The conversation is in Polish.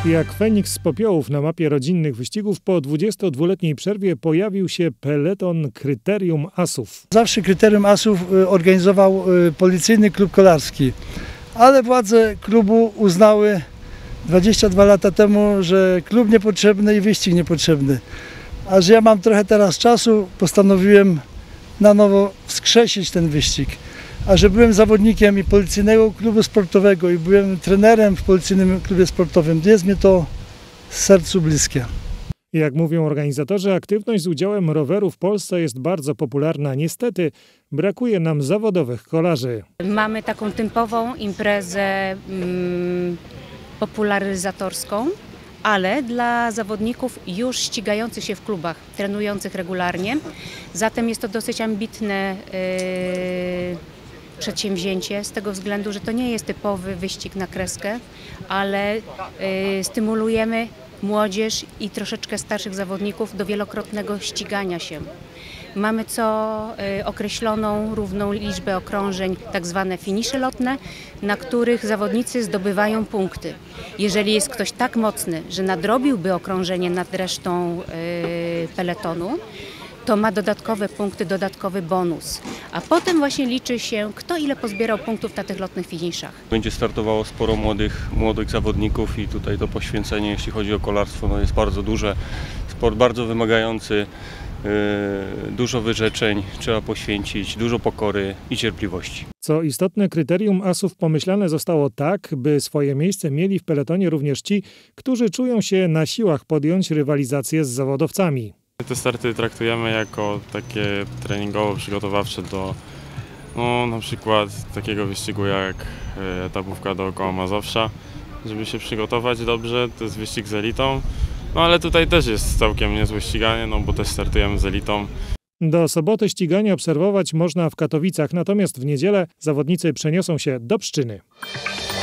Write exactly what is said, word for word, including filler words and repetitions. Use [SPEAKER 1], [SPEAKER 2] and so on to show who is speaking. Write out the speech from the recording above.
[SPEAKER 1] Jak Feniks z popiołów na mapie rodzinnych wyścigów, po dwudziestodwuletniej przerwie pojawił się peleton Kryterium Asów.
[SPEAKER 2] Zawsze Kryterium Asów organizował Policyjny Klub Kolarski, ale władze klubu uznały dwadzieścia dwa lata temu, że klub niepotrzebny i wyścig niepotrzebny. A że ja mam trochę teraz czasu, postanowiłem na nowo wskrzesić ten wyścig. A że byłem zawodnikiem i Policyjnego Klubu Sportowego i byłem trenerem w Policyjnym Klubie Sportowym, jest mi to sercu bliskie.
[SPEAKER 1] Jak mówią organizatorzy, aktywność z udziałem roweru w Polsce jest bardzo popularna. Niestety brakuje nam zawodowych kolarzy.
[SPEAKER 3] Mamy taką typową imprezę mm, popularyzatorską, ale dla zawodników już ścigających się w klubach, trenujących regularnie. Zatem jest to dosyć ambitne yy, przedsięwzięcie z tego względu, że to nie jest typowy wyścig na kreskę, ale y, stymulujemy młodzież i troszeczkę starszych zawodników do wielokrotnego ścigania się. Mamy co y, określoną równą liczbę okrążeń, tak zwane finisze lotne, na których zawodnicy zdobywają punkty. Jeżeli jest ktoś tak mocny, że nadrobiłby okrążenie nad resztą y, peletonu, to ma dodatkowe punkty, dodatkowy bonus. A potem właśnie liczy się, kto ile pozbierał punktów na tych lotnych finiszach. Będzie
[SPEAKER 4] startowało sporo młodych, młodych zawodników i tutaj to poświęcenie, jeśli chodzi o kolarstwo, no jest bardzo duże. Sport bardzo wymagający, yy, dużo wyrzeczeń trzeba poświęcić, dużo pokory i cierpliwości.
[SPEAKER 1] Co istotne, Kryterium Asów pomyślane zostało tak, by swoje miejsce mieli w peletonie również ci, którzy czują się na siłach podjąć rywalizację z zawodowcami.
[SPEAKER 5] Te starty traktujemy jako takie treningowo-przygotowawcze do no, na przykład takiego wyścigu jak etapówka dookoła Mazowsza, żeby się przygotować dobrze. To jest wyścig z elitą, no ale tutaj też jest całkiem niezłe ściganie, no bo też startujemy z elitą.
[SPEAKER 1] Do soboty ściganie obserwować można w Katowicach, natomiast w niedzielę zawodnicy przeniosą się do Pszczyny.